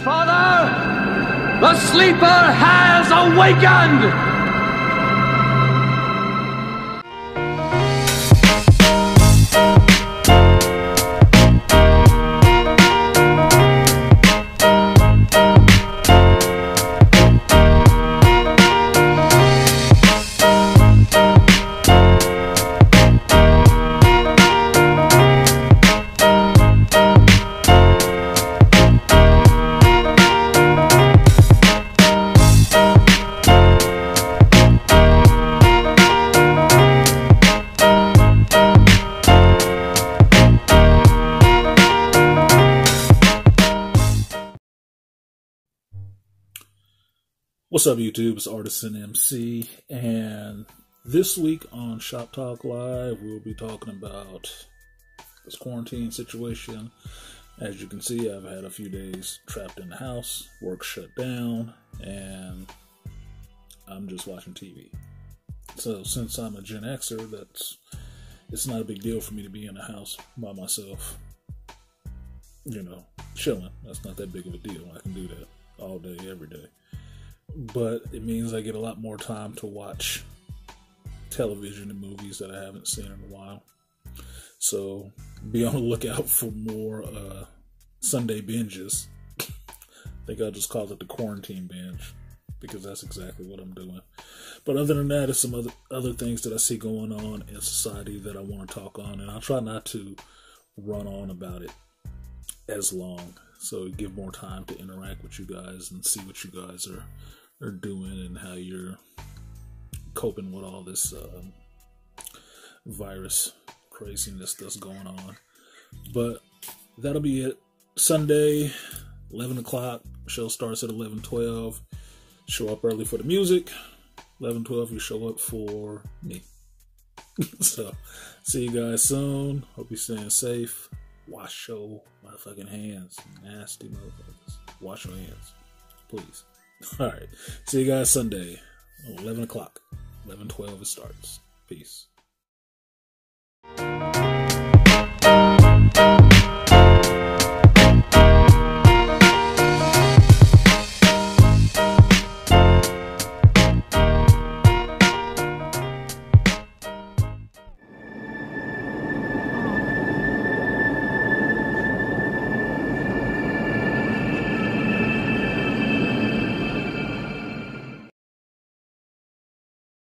Father, the sleeper has awakened! What's up, YouTube? It's Artisan MC, and this week on Shop Talk Live, we'll be talking about this quarantine situation. As you can see, I've had a few days trapped in the house, work shut down, and I'm just watching TV. So since I'm a Gen Xer, it's not a big deal for me to be in the house by myself, chilling. That's not that big of a deal. I can do that all day, every day. But it means I get a lot more time to watch television and movies that I haven't seen in a while. So be on the lookout for more Sunday binges. I think I'll just call it the quarantine binge, because that's exactly what I'm doing. But other than that, there's some other things that I see going on in society that I want to talk on, and I'll try not to run on about it as long, so give more time to interact with you guys and see what you guys are doing and how you're coping with all this virus craziness that's going on. But that'll be it. Sunday, 11 o'clock. Show starts at 11:12. Show up early for the music. 11:12, you show up for me. So, see you guys soon. Hope you're staying safe. Wash your motherfucking hands. Nasty motherfuckers. Wash your hands. Please. Alright. See you guys Sunday. 11 o'clock. 11:12 it starts. Peace.